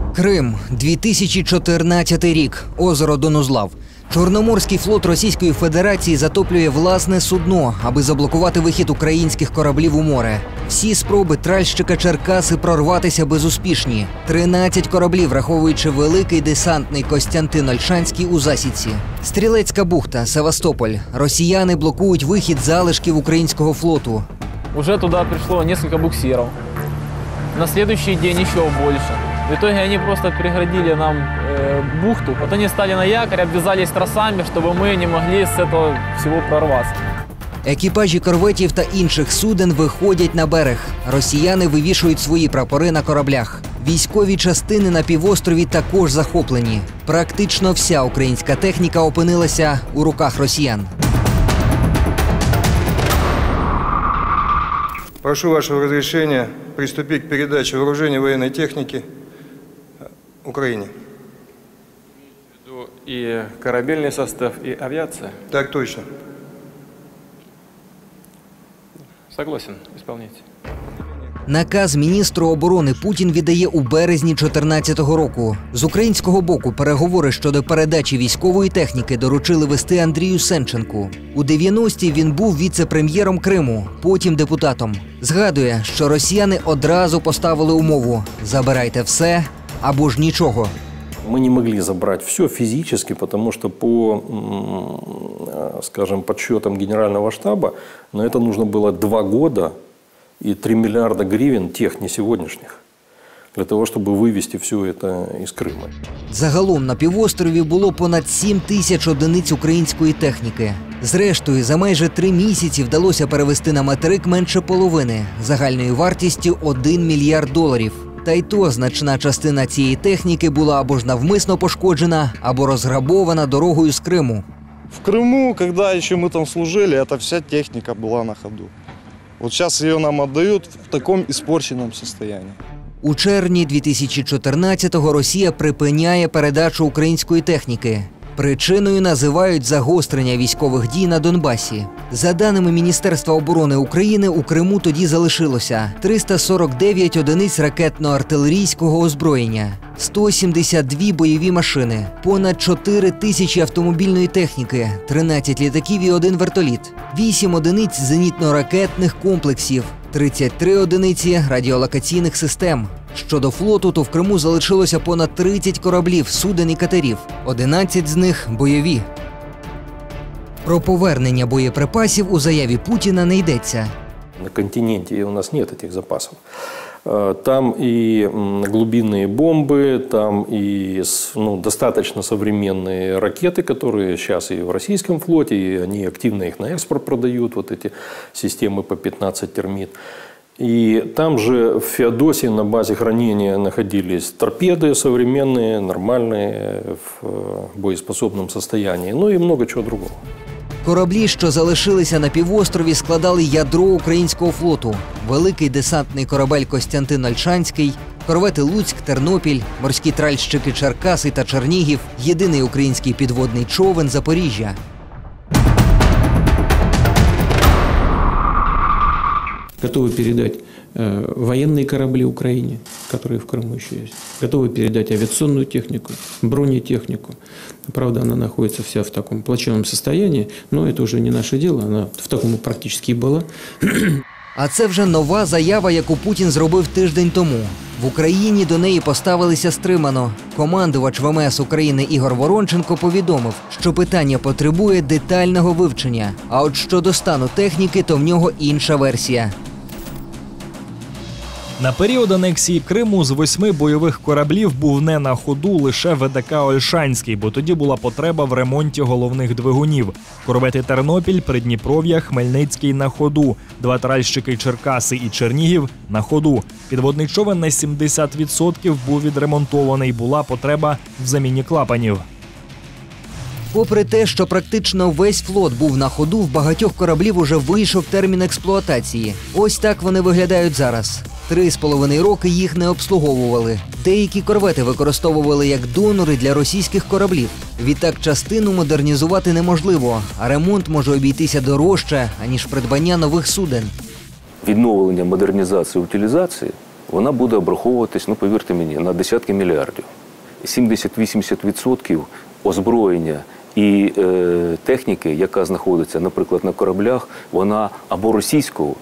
Крим, 2014 рік. Озеро Донузлав. Чорноморський флот Російської Федерації затоплює власне судно, аби заблокувати вихід українських кораблів у море. Всі спроби тральщика Черкаси прорватися безуспішні. 13 кораблів, враховуючи великий десантний Костянтин Ольшанський у засідці. Стрілецька бухта, Севастополь. Росіяни блокують вихід залишків українського флоту. Уже туда пришло несколько буксиров. На следующий день еще больше. В итоге они просто преградили нам бухту. Вот они стали на якорь, обвязались тросами, чтобы мы не могли с этого всего прорваться. Екіпажі корветів та інших суден виходять на берег. Росіяни вивішують свої прапори на кораблях. Військові частини на півострові також захоплені. Практично вся українська техніка опинилася у руках росіян. Прошу вашего разрешения приступить к передаче вооружения военной техники Украине. И корабельный состав, и авиация? Так точно. Согласен, исполняйте. Наказ міністру оборони Путін віддає у березні 2014 року. З українського боку переговори щодо передачі військової техніки доручили вести Андрію Сенченку. У 90-ті він був віце-прем'єром Криму, потім депутатом. Згадує, що росіяни одразу поставили умову – забирайте все або ж нічого. Мы не могли забрать все физически, потому что по, скажем, подсчетам Генерального штаба, на это нужно было 2 года и 3 миллиарда гривен тех, не сегодняшних, для того, чтобы вывести все это из Крыма. Загалом на півострові було понад 7 тисяч одиниць української техніки. Зрештою, за майже 3 місяці вдалося перевести на материк менше половини, загальною вартістю $1 мільярд. Та й то значна частина цієї техніки була або ж навмисно пошкоджена, або розграбована дорогою з Криму. В Крыму, когда еще мы там служили, эта вся техника была на ходу. Вот сейчас ее нам отдают в таком испорченном состоянии. У червні 2014-го Росія припиняє передачу української техніки. Причиною називають загострення військових дій на Донбасі. За даними Міністерства оборони України, у Криму тоді залишилося 349 одиниць ракетно-артилерійського озброєння, 172 бойові машини, понад 4 тисячі автомобільної техніки, 13 літаків і 1 вертоліт, 8 одиниць зенітно-ракетних комплексів, 33 одиниці радіолокаційних систем. Щодо флоту, то в Криму залишилося понад 30 кораблів, суден і катерів. 11 з них – бойові. Про повернення боєприпасів у заяві Путіна не йдеться. На континенте у нас нет этих запасов. Там и глубинные бомбы, там и достаточно современные ракеты, которые сейчас и в российском флоте, и они активно их на экспорт продают, вот эти системы по 15 термит. И там же в Феодосии на базе хранения находились торпеды современные, нормальные, в боеспособном состоянии, ну и много чего другого. Кораблі, що залишилися на півострові, складали ядро українського флоту. Великий десантний корабель Костянтин Ольшанський, корвети Луцьк, Тернопіль, морські тральщики Черкаси та Чернігів, єдиний український підводний човен Запоріжжя. Готовы передать военные корабли Украине, которые в Крыму еще есть. Готовы передать авиационную технику, бронетехнику. Правда, она находится вся в таком плачевном состоянии, но это уже не наше дело, она в такому практически и была. А це вже нова заява, яку Путін зробив тиждень тому. В Україні до неї поставилися стримано. Командувач ВМС України Ігор Воронченко повідомив, що питання потребує детального вивчення. А от щодо стану техніки, то в нього інша версія. На період анексії Криму з 8 бойових кораблів був не на ходу лише ВДК «Ольшанський», бо тоді була потреба в ремонті головних двигунів. Корвети «Тернопіль», «Придніпров'я», «Хмельницький» на ходу, 2 тральщики «Черкаси» і «Чернігів» на ходу. Підводний човен на 70% був відремонтований, була потреба в заміні клапанів. Попри те, що практично весь флот був на ходу, в багатьох кораблів уже вийшов термін експлуатації. Ось так вони виглядають зараз. 3,5 роки їх не обслуговували. Деякі корвети використовували як донори для російських кораблів. Відтак частину модернізувати неможливо, а ремонт може обійтися дорожче, аніж придбання нових суден. Відновлення, модернізації, утилізації вона буде обраховуватись, ну повірте мені, на десятки мільярдів. 70-80% озброєння і техніки, яка знаходиться, наприклад, на кораблях, вона або російського,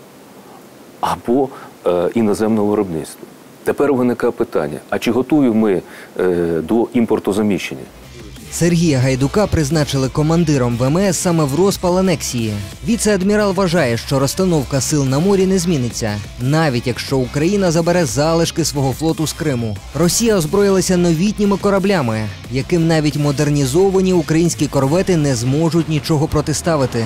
або іноземного виробництва. Тепер виникає питання, а чи готові ми до імпортозаміщення? Сергія Гайдука призначили командиром ВМС саме в розпал анексії. Віце-адмірал вважає, що розстановка сил на морі не зміниться, навіть якщо Україна забере залишки свого флоту з Криму. Росія озброїлася новітніми кораблями, яким навіть модернізовані українські корвети не зможуть нічого протиставити.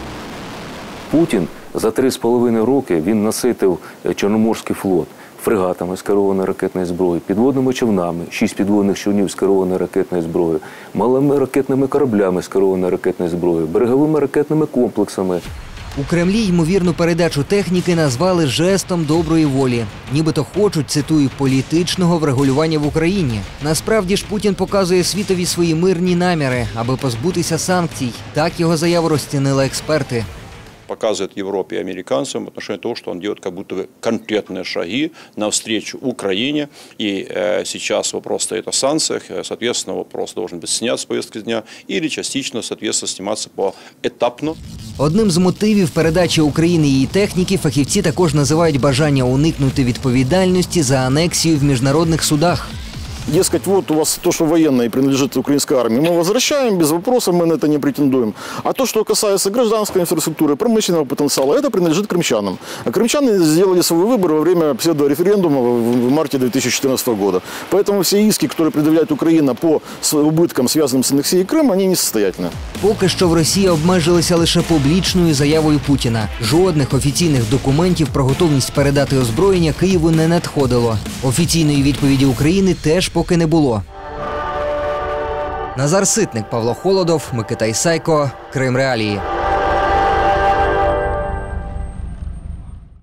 Путін за 3,5 роки він наситив Чорноморський флот фрегатами з керованої ракетної зброї, підводними човнами, 6 підводних човнів з керованої ракетної зброї, малими ракетними кораблями з керованої ракетної зброї, береговими ракетними комплексами. У Кремлі ймовірну передачу техніки назвали жестом доброї волі. Нібито хочуть, цитую, політичного врегулювання в Україні. Насправді ж Путін показує світові свої мирні наміри, аби позбутися санкцій. Так його заяву розцінили експерти. Показывает Европе и американцам в отношении того, что он делает как будто бы конкретные шаги навстречу Украине. И сейчас вопрос стоит о санкциях, соответственно, вопрос должен быть снят с повестки дня или частично, соответственно, сниматься поэтапно. Одним з мотивів передачі України її техніки фахівці також називають бажання уникнути відповідальності за анексію в міжнародних судах. Дескать, вот у вас то, что военное принадлежит украинской армии, мы возвращаем, без вопросов мы на это не претендуем. А то, что касается гражданской инфраструктуры, промышленного потенциала, это принадлежит крымчанам. А крымчане сделали свой выбор во время псевдореферендума в марте 2014 года. Поэтому все иски, которые предъявляет Украина по убыткам, связанным с аннексией Крыма, они несостоятельны. Поки що в Росії обмежилися лише публічною заявою Путіна. Жодних офіційних документів про готовність передати озброєння Києву не надходило. Офіційної відповіді України теж поки не було. Назар Ситник, Павло Холодов, Микита Ісайко, Крим Реалії.